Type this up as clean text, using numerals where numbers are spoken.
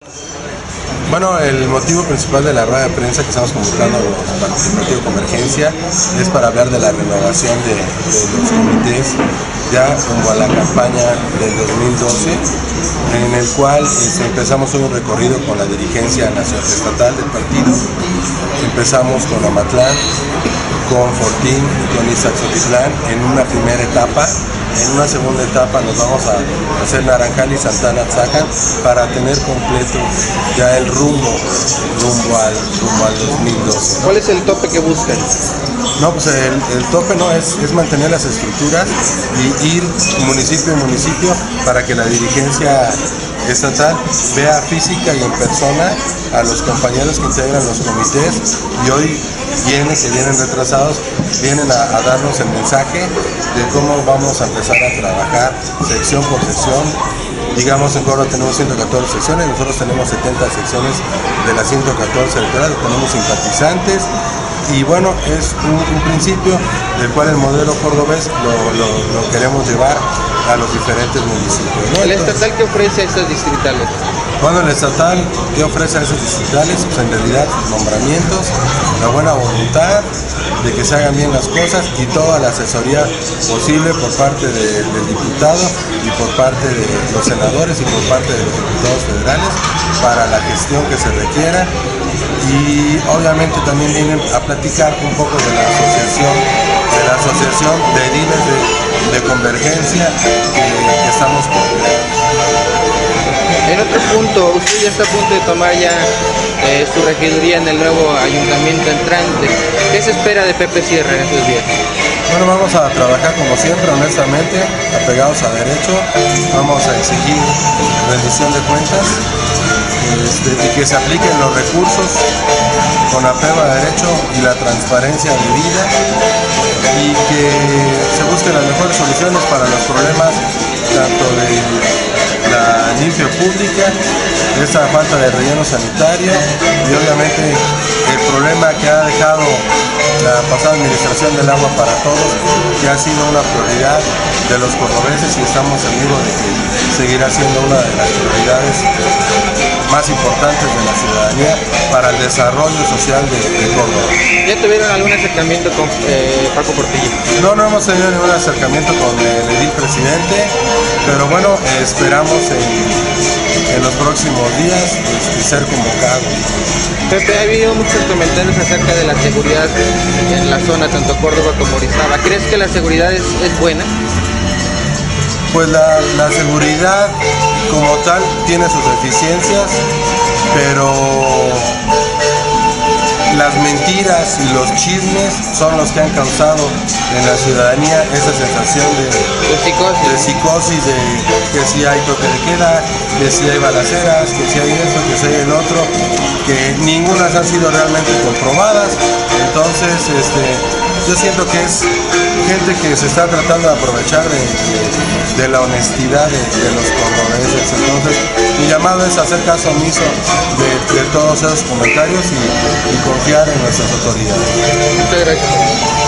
Bueno, el motivo principal de la rueda de prensa que estamos convocando al Partido Convergencia es para hablar de la renovación de los comités ya rumbo a la campaña del 2012, en el cual empezamos un recorrido con la dirigencia nacional estatal del partido. Empezamos con Amatlán, con Fortín y con Ixtaxoquitlán en una primera etapa. En una segunda etapa nos vamos a hacer Naranjal y Santana Tzacan para tener completo ya el rumbo al 2012, ¿no? ¿Cuál es el tope que buscan? No, pues el tope no es mantener las estructuras y ir municipio a municipio para que la dirigencia estatal vea física y en persona a los compañeros que integran los comités, y hoy que vienen retrasados, vienen a darnos el mensaje de cómo vamos a empezar a trabajar sección por sección. Digamos, en Córdoba tenemos 114 secciones, nosotros tenemos 70 secciones de las 114 electorales, tenemos simpatizantes, y bueno, es un principio del cual el modelo cordobés lo queremos llevar a los diferentes municipios, ¿no? ¿El estatal qué ofrece a estas distritales? Bueno, el estatal, ¿qué ofrece a esos distritales? Pues en realidad nombramientos, la buena voluntad de que se hagan bien las cosas y toda la asesoría posible por parte del diputado y por parte de los senadores y por parte de los diputados federales para la gestión que se requiera. Y obviamente también vienen a platicar un poco de la asociación de ediles de convergencia que estamos con. En otro punto, usted ya está a punto de tomar ya su regiduría en el nuevo ayuntamiento entrante. ¿Qué se espera de Pepe Sierra en estos días? Bueno, vamos a trabajar como siempre, honestamente, apegados a derecho. Vamos a exigir rendición de cuentas y que se apliquen los recursos con apego a derecho y la transparencia debida, y que se busquen las mejores soluciones para los problemas tanto de la limpia pública, esa falta de relleno sanitario y obviamente el problema que ha dejado la pasada administración del agua para todos, que ha sido una prioridad de los cordobeses, y estamos seguros de que seguirá siendo una de las prioridades más importantes de la ciudadanía para el desarrollo social de Córdoba. ¿Ya tuvieron algún acercamiento con Paco Portillo? No hemos tenido ningún acercamiento con el edil presidente, pero bueno, esperamos en los próximos días ser convocados. Pepe, ha habido muchos comentarios acerca de la seguridad en la zona, tanto Córdoba como Orizaba. ¿Crees que la seguridad es buena? Pues la seguridad como tal tiene sus deficiencias, pero las mentiras y los chismes son los que han causado en la ciudadanía esa sensación de psicosis, de que si hay toque de queda, que si hay balaceras, que si hay esto, que si hay el otro, que ningunas han sido realmente comprobadas. Entonces, yo siento que es gente que se está tratando de aprovechar de la honestidad de los cordobeses. Entonces, mi llamado es hacer caso omiso de todos esos comentarios y confiar en nuestras autoridades. Muchas gracias.